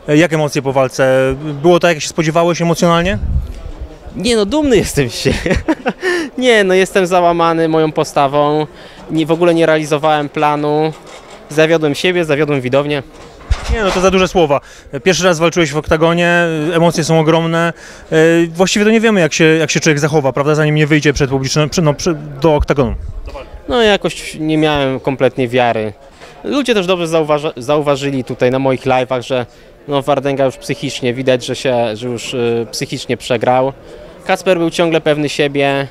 Jak emocje po walce? Było tak, jak się spodziewałeś emocjonalnie? Nie no, dumny jestem z siebie. Nie no, jestem załamany moją postawą. W ogóle nie realizowałem planu. Zawiodłem siebie, zawiodłem widownię. Nie, no to za duże słowa. Pierwszy raz walczyłeś w oktagonie, emocje są ogromne. Właściwie to nie wiemy, jak się człowiek zachowa, prawda, zanim nie wyjdzie przed publicznym, do oktagonu. No jakoś nie miałem kompletnie wiary. Ludzie też dobrze zauważyli tutaj na moich live'ach, że no Wardęga już psychicznie, widać, że już psychicznie przegrał. Kacper był ciągle pewny siebie,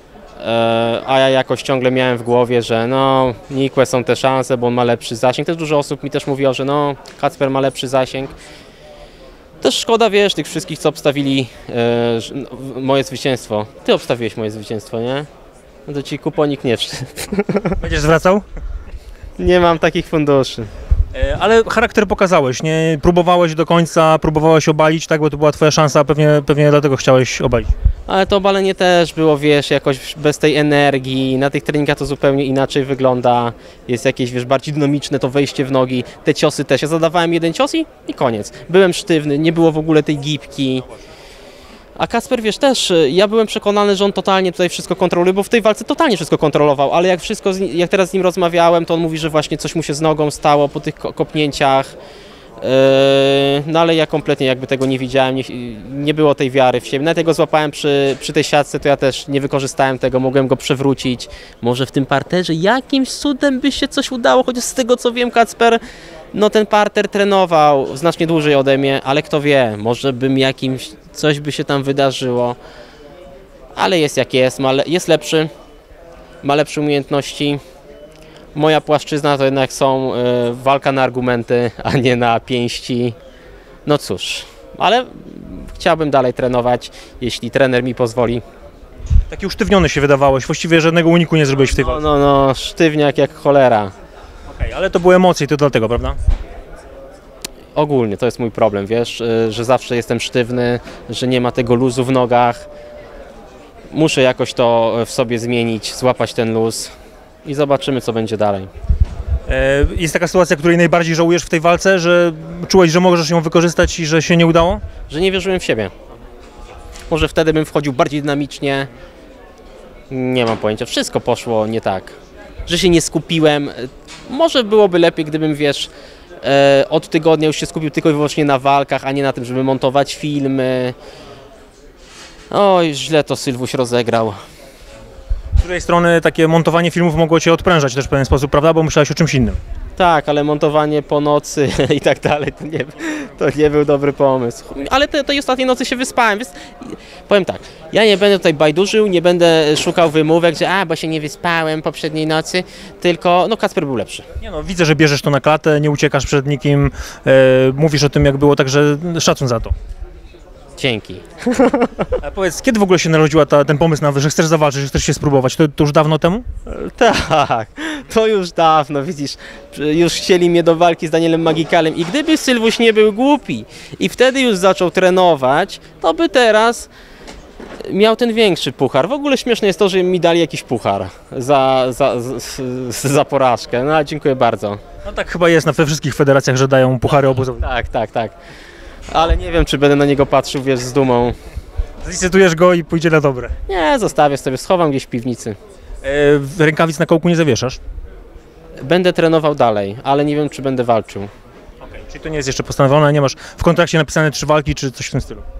a ja jakoś ciągle miałem w głowie, że no nikłe są te szanse, bo on ma lepszy zasięg. Też dużo osób mi też mówiło, że no Kacper ma lepszy zasięg. Też szkoda, wiesz, tych wszystkich, co obstawili moje zwycięstwo. Ty obstawiłeś moje zwycięstwo, nie? No to ci kuponik nie wszedł. Będziesz zwracał? Nie mam takich funduszy. Ale charakter pokazałeś, nie? Próbowałeś do końca, próbowałeś obalić, tak? Bo to była twoja szansa, pewnie dlatego chciałeś obalić. Ale to obalenie też było, wiesz, jakoś bez tej energii. Na tych treningach to zupełnie inaczej wygląda. Jest jakieś, wiesz, bardziej dynamiczne to wejście w nogi. Te ciosy też. Ja zadawałem jeden cios i koniec. Byłem sztywny, nie było w ogóle tej gipki. A Kacper, wiesz, też, ja byłem przekonany, że on totalnie tutaj wszystko kontroluje, bo w tej walce totalnie wszystko kontrolował, ale jak teraz z nim rozmawiałem, to on mówi, że właśnie coś mu się z nogą stało po tych kopnięciach. No ale ja kompletnie jakby tego nie widziałem, nie było tej wiary w siebie. Nawet jak go złapałem przy tej siatce, to ja też nie wykorzystałem tego, mogłem go przewrócić. Może w tym parterze jakimś cudem by się coś udało, chociaż z tego co wiem, Kacper, no ten parter trenował znacznie dłużej ode mnie, ale kto wie, może bym coś by się tam wydarzyło. Ale jest jak jest, jest lepszy, ma lepsze umiejętności. Moja płaszczyzna to jednak są walka na argumenty, a nie na pięści. No cóż, ale chciałbym dalej trenować, jeśli trener mi pozwoli. Taki usztywniony się wydawałeś, właściwie żadnego uniku nie zrobiłeś w tej walce. No, sztywniak jak cholera. Okej, ale to były emocje, to dlatego, prawda? Ogólnie to jest mój problem, wiesz, że zawsze jestem sztywny, że nie ma tego luzu w nogach. Muszę jakoś to w sobie zmienić, złapać ten luz i zobaczymy, co będzie dalej. Jest taka sytuacja, której najbardziej żałujesz w tej walce, że czułeś, że możesz ją wykorzystać i że się nie udało? Że nie wierzyłem w siebie. Może wtedy bym wchodził bardziej dynamicznie. Nie mam pojęcia. Wszystko poszło nie tak. Że się nie skupiłem. Może byłoby lepiej, gdybym, wiesz, od tygodnia już się skupił tylko i wyłącznie na walkach, a nie na tym, żeby montować filmy. Oj, źle to Sylwuś rozegrał. Z drugiej strony takie montowanie filmów mogło cię odprężać też w pewien sposób, prawda? Bo myślałeś o czymś innym. Tak, ale montowanie po nocy i tak dalej, to nie był dobry pomysł. Ale tej ostatniej nocy się wyspałem, więc powiem tak, ja nie będę tutaj bajdurzył, nie będę szukał wymówek, że bo się nie wyspałem poprzedniej nocy, tylko no Kacper był lepszy. Nie no, widzę, że bierzesz to na klatę, nie uciekasz przed nikim, mówisz o tym, jak było, także szacun za to. Dzięki. A powiedz, kiedy w ogóle się narodziła ten pomysł na, że chcesz zawalczyć, że chcesz się spróbować? To już dawno temu? Tak, to już dawno, widzisz, już chcieli mnie do walki z Danielem Magikalem i gdyby Sylwuś nie był głupi i wtedy już zaczął trenować, to by teraz miał ten większy puchar. W ogóle śmieszne jest to, że mi dali jakiś puchar za porażkę. No dziękuję bardzo. No tak chyba jest we wszystkich federacjach, że dają puchary obozowe. Tak. Ale nie wiem, czy będę na niego patrzył, wiesz, z dumą. Zlicytujesz go i pójdzie na dobre. Nie, zostawię sobie, schowam gdzieś w piwnicy. Rękawic na kołku nie zawieszasz? Będę trenował dalej, ale nie wiem, czy będę walczył. Okay. Czyli to nie jest jeszcze postanowione, nie masz w kontrakcie napisane 3 walki, czy coś w tym stylu?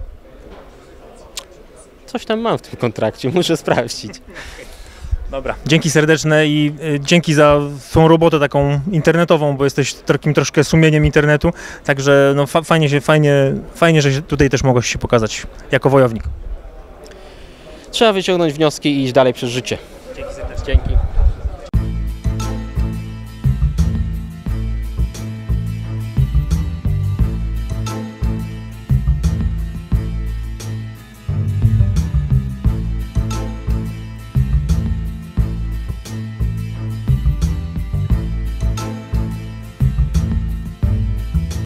Coś tam mam w tym kontrakcie, muszę sprawdzić. Dobra, dzięki serdeczne i dzięki za tą robotę taką internetową, bo jesteś takim troszkę sumieniem internetu, także no fajnie, że tutaj też mogłeś się pokazać jako wojownik. Trzeba wyciągnąć wnioski i iść dalej przez życie. Dzięki serdecznie. Dzięki.